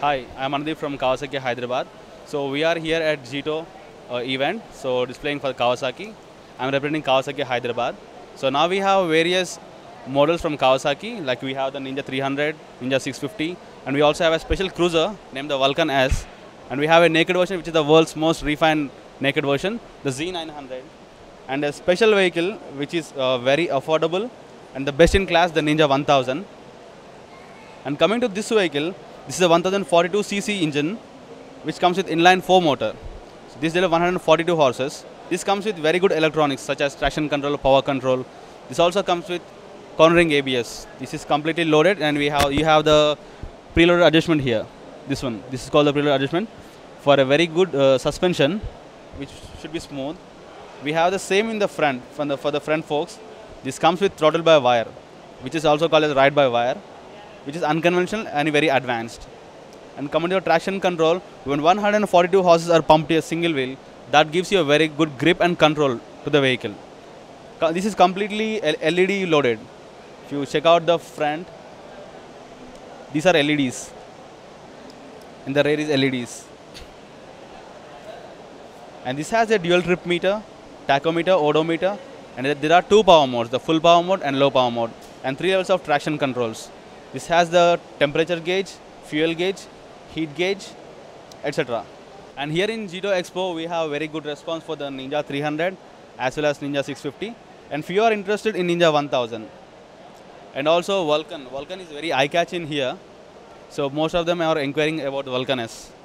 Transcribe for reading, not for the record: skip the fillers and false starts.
Hi, I'm Anudeep from Kawasaki Hyderabad. So we are here at Jito event, so displaying for Kawasaki. I'm representing Kawasaki Hyderabad. So now we have various models from Kawasaki, like we have the Ninja 300, Ninja 650, and we also have a special cruiser named the Vulcan S. And we have a naked version, which is the world's most refined naked version, the Z900. And a special vehicle, which is very affordable and the best in class, the Ninja 1000. And coming to this vehicle, this is a 1042cc engine which comes with inline 4 motor. So this is 142 horses. This comes with very good electronics such as traction control, power control. This also comes with cornering ABS. This is completely loaded and you have the preloaded adjustment here. This one. This is called the preloaded adjustment for a very good suspension which should be smooth. We have the same in the front for the front forks. This comes with throttle by wire, which is also called as ride by wire, which is unconventional and very advanced. And coming to traction control, when 142 horses are pumped to a single wheel, that gives you a very good grip and control to the vehicle. This is completely LED loaded. If you check out the front, these are LEDs. And the rear is LEDs. And this has a dual trip meter, tachometer, odometer, and there are 2 power modes, the full power mode and low power mode, and 3 levels of traction controls. This has the temperature gauge, fuel gauge, heat gauge, etc. And here in Jito Expo, we have very good response for the Ninja 300 as well as Ninja 650. And few are interested in Ninja 1000. And also Vulcan. Vulcan is very eye-catching here. So most of them are inquiring about Vulcan S.